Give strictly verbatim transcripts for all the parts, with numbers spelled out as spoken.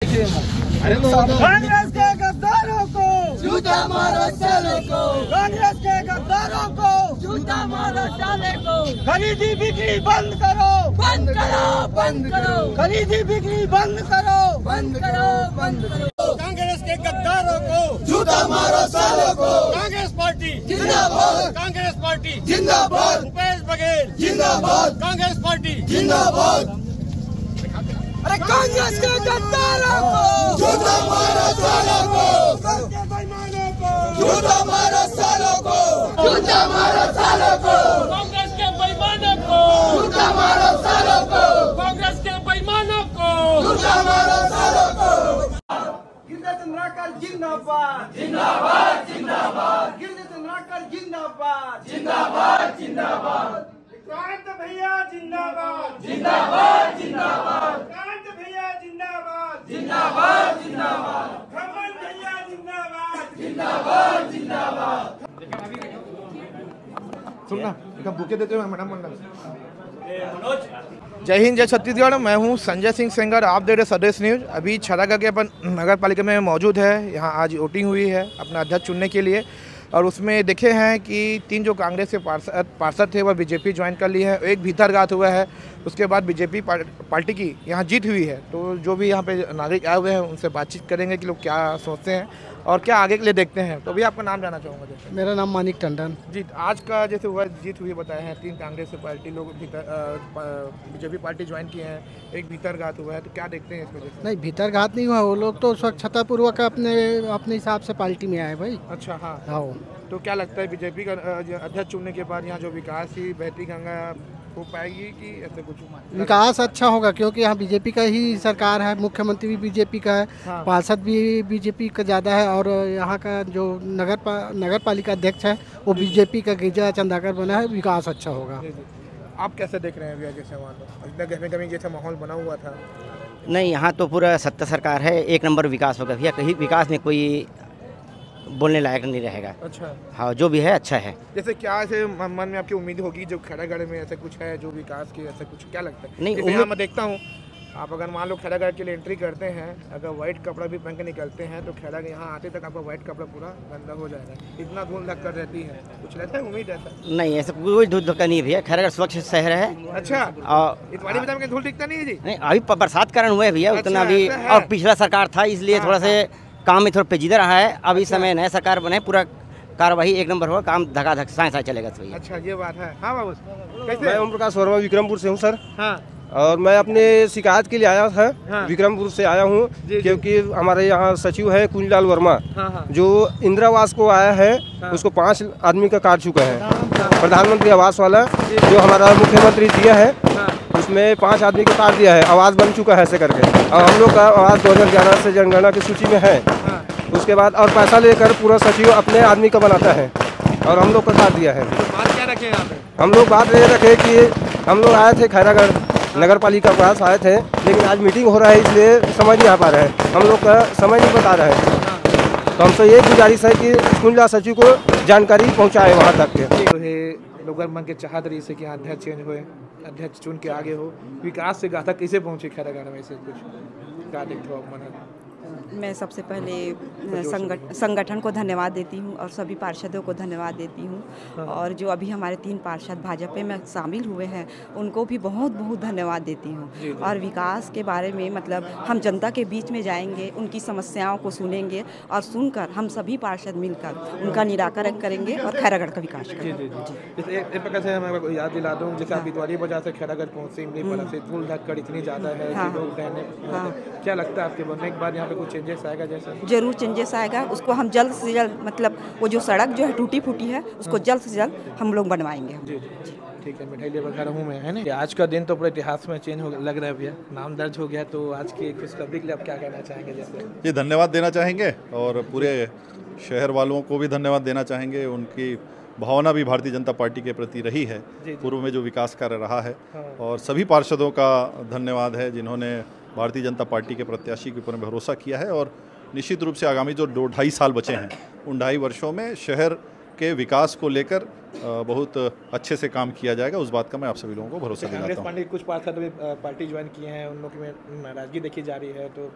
कांग्रेस के गद्दारों को जूता मारो साले को, कांग्रेस के गद्दारों को जूता मारो साले को। खरीदी बिक्री बंद करो, बंद करो, बंद करो। खरीदी बिक्री बंद करो, बंद करो, बंद करो। कांग्रेस के गद्दारों को जूता मारो साले को। कांग्रेस पार्टी जिंदाबाद, कांग्रेस पार्टी जिंदाबाद। भूपेश बघेल जिंदाबाद, कांग्रेस पार्टी जिंदाबाद। अरे कांग्रेस के गद्दारों को जूता मारो सालों को, बेईमानों को जूता मारो सालों को, जूता मारो सालों को। कांग्रेस के बेईमानों को जूता मारो सालों को, कांग्रेस के बेईमानों को जूता मारो सालों को। गिरजा चंद्राकर जिंदाबाद, जिंदाबाद, जिंदाबाद। गिरजा चंद्राकर जिंदाबाद, जिंदाबाद, जिंदाबाद। क्रांत भैया जिंदाबाद, जिंदाबाद, जिंदाबाद। क्रांत भैया जिंदाबाद, जिंदाबाद, जिंदाबाद। खमन भैया जिंदाबाद, जिंदाबाद, जिंदाबाद। सुनना एक बुके देते हो मैडम मंडल। जय हिंद, जय छत्तीसगढ़। मैं हूं संजय सिंह सेंगर, आप देख रहे स्वदेश न्यूज। अभी छरागा के अपन नगर पालिका में मौजूद है। यहां आज वोटिंग हुई है अपना अध्यक्ष चुनने के लिए, और उसमें देखे हैं कि तीन जो कांग्रेस के पार्षद पार्षद थे वह बीजेपी ज्वाइन कर लिए हैं। एक भीतरघात हुआ है, उसके बाद बीजेपी पार्टी की यहाँ जीत हुई है। तो जो भी यहाँ पे नागरिक आए हुए हैं उनसे बातचीत करेंगे कि लोग क्या सोचते हैं और क्या आगे के लिए देखते हैं। तो भी आपका नाम जानना चाहूँगा। जैसे मेरा नाम मानिक टंडन जी। आज का जैसे हुआ जीत हुई बताए हैं, तीन कांग्रेस पार्टी लोग बीजेपी पार्टी ज्वाइन किए हैं, एक भीतरघात हुआ है, तो क्या देखते हैं इसमें? जैसे नहीं, भीतरघात नहीं हुआ, वो लोग तो स्वच्छतापूर्वक अपने अपने हिसाब से पार्टी में आए भाई। अच्छा, हाँ हाँ। तो क्या लगता है बीजेपी का अध्यक्ष चुनने के बाद यहाँ जो विकास ही बहती गंगा हो पाएगी कि ऐसे कुछ? विकास अच्छा होगा क्योंकि यहाँ बीजेपी का ही सरकार है, मुख्यमंत्री भी बीजेपी का है, हाँ। पार्षद भी बीजेपी का ज़्यादा है, और यहाँ का जो नगर पा, नगर पालिका अध्यक्ष है वो बीजेपी का गिरजा चंद्राकर बना है। विकास अच्छा होगा। आप कैसे देख रहे हैं जैसे वहाँ तो इतना गहमे गहमी जैसा माहौल बना हुआ था? नहीं, यहाँ तो पूरा सत्ता सरकार है, एक नंबर विकास होगा भैया। कहीं विकास में कोई बोलने लायक नहीं रहेगा। अच्छा, हाँ, जो भी है अच्छा है। जैसे क्या ऐसे मन में आपकी उम्मीद होगी जो खैरागढ़ में ऐसा कुछ है जो विकास की, ऐसा कुछ क्या लगता है? नहीं, यहाँ मैं देखता हूँ आप अगर मान लो खैरागढ़ के लिए एंट्री करते हैं, अगर व्हाइट कपड़ा भी पहन के निकलते हैं तो खैरागढ़ यहाँ आते तक आपका व्हाइट कपड़ा पूरा गंदा हो जाएगा। इतना धूल धक्कर रहती है, कुछ रहता है उम्मीद ऐसा? नहीं, ऐसा कोई धूल धक्का नहीं है भैया। खैरागढ़ स्वच्छ शहर है। अच्छा, और इतवारी बाजार में धूल दिखता नहीं है जी? नहीं, अभी बरसात कारण हुआ है भैया उतना भी, और पिछला सरकार था इसलिए थोड़ा से काम में थोड़ा पेचीदा रहा है। अब इस समय नया सरकार बने, पूरा कार्यवाही एक नंबर होगा, काम धकाधक साए साए चलेगा। तो अच्छा, ये बात है। हाँ बाबू, मैं ओम प्रकाश वर्मा विक्रमपुर से हूँ सर। हाँ। और मैं अपने शिकायत के लिए आया था। हाँ। विक्रमपुर से आया हूँ क्योंकि हमारे यहाँ सचिव है कुंजलाल वर्मा। हाँ हाँ। जो इंदिरा आवास को आया है। हाँ। उसको पाँच आदमी का काट चुका है। हाँ। प्रधानमंत्री आवास वाला जो हमारा मुख्यमंत्री दिया है। हाँ। उसमें पाँच आदमी को काट दिया है, आवास बन चुका है ऐसे करके। और हम लोग का आवास दो हजार ग्यारह से जनगणना की सूची में है। हाँ। उसके बाद और पैसा लेकर पूरा सचिव अपने आदमी का बनाता है और हम लोग को काट दिया है। तो बात क्या रखे यहाँ पे? हम लोग बात ये रखे कि हम लोग आए थे खैरागढ़ नगर पालिका के पास आए थे, लेकिन आज मीटिंग हो रहा है इसलिए समझ नहीं आ पा रहे हैं, हम लोग का समय नहीं बता रहे हैं। तो हमसे ये गुजारिश है कि कुंजला सचिव को जानकारी पहुंचाए वहां तक के। लोग मन के चाहत रही से कि अध्यक्ष चेंज हुए, अध्यक्ष चुन के आगे हो, विकास से गाथा कैसे पहुंचे खैरागढ़ में से कुछ क्या देखते हो मन? मैं सबसे पहले संगठ संगठन को धन्यवाद देती हूं और सभी पार्षदों को धन्यवाद देती हूं। हाँ। और जो अभी हमारे तीन पार्षद भाजपा में शामिल हुए हैं उनको भी बहुत बहुत धन्यवाद देती हूं। और विकास के बारे में मतलब हम जनता के बीच में जाएंगे, उनकी समस्याओं को सुनेंगे और सुनकर हम सभी पार्षद मिलकर उनका निराकरण करेंगे और खैरागढ़ का विकास करेंगे। एक प्रकार से मैं याद दिला दूँ, जैसे आप इतवारी बाजार से खैरागढ़ पहुँचे, धूल धक्कड़ इतनी ज़्यादा है। हाँ। हाँ। क्या लगता है आपके बनने के बाद यहाँ पे कुछ चेंजेस आएगा? जैसे जरूर चेंजेस आएगा, उसको हम जल्द से जल्द मतलब वो जो सड़क जो है टूटी फूटी है उसको जल्द से जल्द हम लोग बनवाएंगे। जी जी, ठीक है। मिठाई लेकर खड़ा हूँ मैं, है ना। आज का दिन तो पूरे इतिहास में चेंज हो लग रहा है भैया, नाम दर्ज हो गया। तो आज की खुशखबरी के लिए आप क्या कहना चाहेंगे? जैसे ये धन्यवाद देना चाहेंगे और पूरे शहर वालों को भी धन्यवाद देना चाहेंगे। उनकी भावना भी भारतीय जनता पार्टी के प्रति रही है पूर्व में जो विकास कार्य रहा है। हाँ। और सभी पार्षदों का धन्यवाद है जिन्होंने भारतीय जनता पार्टी के प्रत्याशी के ऊपर भरोसा किया है। और निश्चित रूप से आगामी जो दो ढाई साल बचे हैं उन ढाई वर्षों में शहर के विकास को लेकर बहुत अच्छे से काम किया जाएगा, उस बात का मैं आप सभी लोगों को भरोसा दिलाता हूं। कांग्रेस पार्टी कुछ पार्षद पार्टी ज्वाइन किए हैं, उन लोगों में नाराजगी देखी जा रही है, तो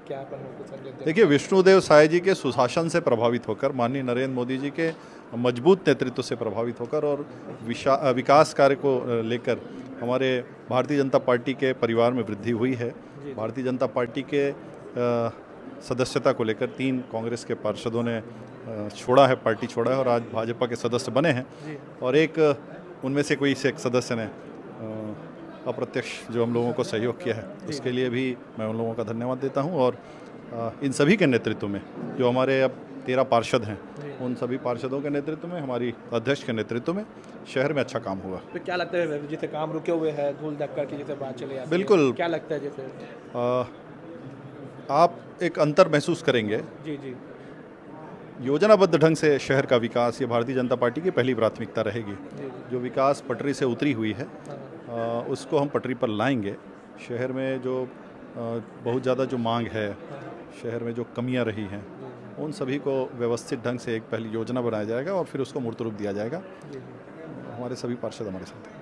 क्या अपन उनको संदेश दें? देखिए, विष्णुदेव साय जी के सुशासन से प्रभावित होकर, माननीय नरेंद्र मोदी जी के मजबूत नेतृत्व से प्रभावित होकर और विशा विकास कार्य को लेकर हमारे भारतीय जनता पार्टी के परिवार में वृद्धि हुई है। भारतीय जनता पार्टी के आ, सदस्यता को लेकर तीन कांग्रेस के पार्षदों ने छोड़ा है, पार्टी छोड़ा है और आज भाजपा के सदस्य बने हैं। और एक उनमें से कोई से एक सदस्य ने अप्रत्यक्ष जो हम लोगों को सहयोग किया है, उसके लिए भी मैं उन लोगों का धन्यवाद देता हूं। और इन सभी के नेतृत्व में जो हमारे अब तेरह पार्षद हैं, उन सभी पार्षदों के नेतृत्व में, हमारी अध्यक्ष के नेतृत्व में शहर में अच्छा काम होगा। तो क्या लगता है जैसे काम रुके हुए हैं, धूल धक्का की जैसे बात चले आती है, बिल्कुल, क्या लगता है जैसे आ, आप एक अंतर महसूस करेंगे। जी जी योजनाबद्ध ढंग से शहर का विकास ये भारतीय जनता पार्टी की पहली प्राथमिकता रहेगी। जो विकास पटरी से उतरी हुई है आ, उसको हम पटरी पर लाएंगे। शहर में जो आ, बहुत ज़्यादा जो मांग है, शहर में जो कमियां रही हैं, उन सभी को व्यवस्थित ढंग से एक पहली योजना बनाया जाएगा और फिर उसको मूर्त रूप दिया जाएगा। हमारे सभी पार्षद हमारे साथ हैं।